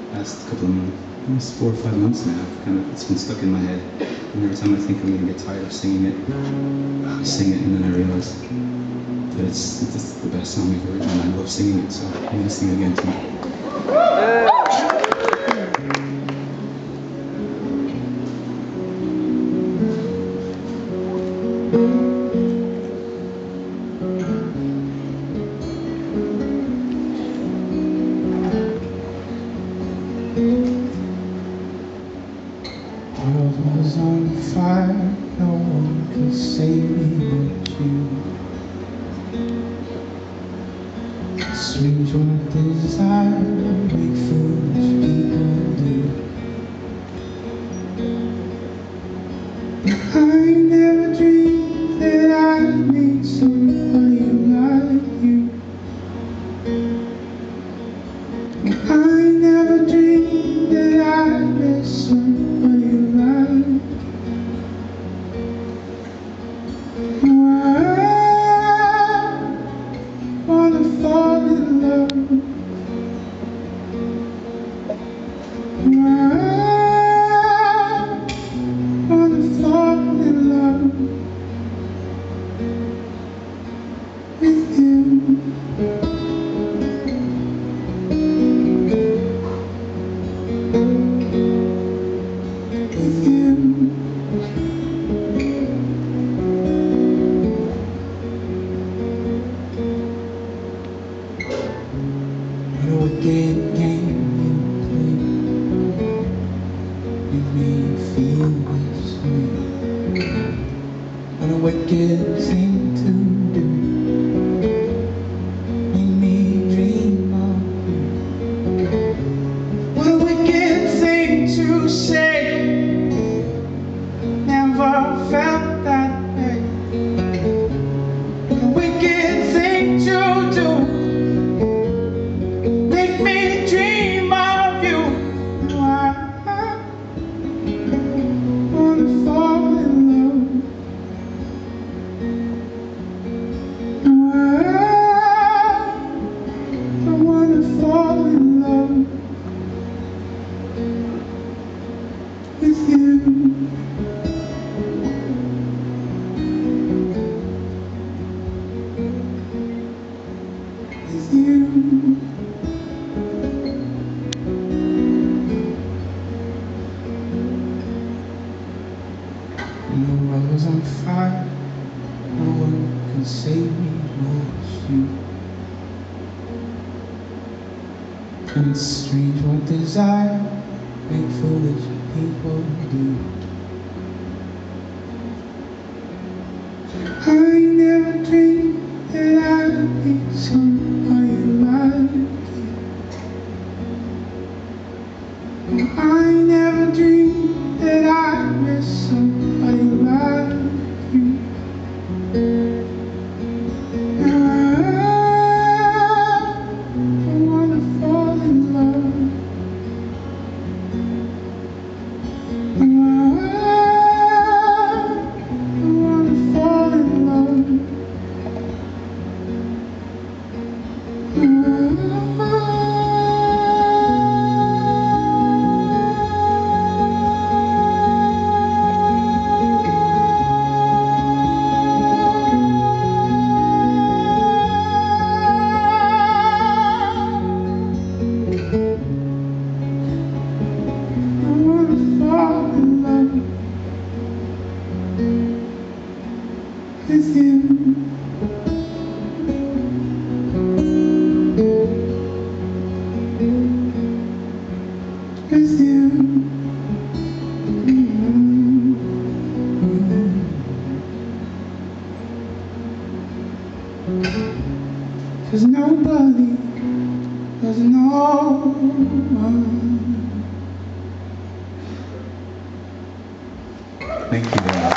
last couple of months, almost 4 or 5 months now. It's been stuck in my head, and every time I think I'm going to get tired of singing it, I sing it, and then I realize that it's the best song we've ever written, and I love singing it, so I'm going to sing it again tonight. World was on fire, no one could save me but you. Strange what desire make foolish people do. I never dreamed that I'd meet somebody like you. I never dreamed that I'd miss somebody like you. I wanna fall in love. I wanna fall in love with you. What game you play made me feel this way? What a wicked thing to do made me dream of you. What a wicked thing to say. Never felt that way. What a wicked thing to do. Make me dream of you. I wanna fall in love. I wanna fall in love with you. With you. The world was on fire, no one can save me but you. And it's strange what desire make foolish people do. I never dreamed that I'd meet somebody like you. I never dreamed that I'd miss somebody like you. I wanna fall in love. I wanna fall in love. With you. With you. 'Cause nobody does know. Thank you very much.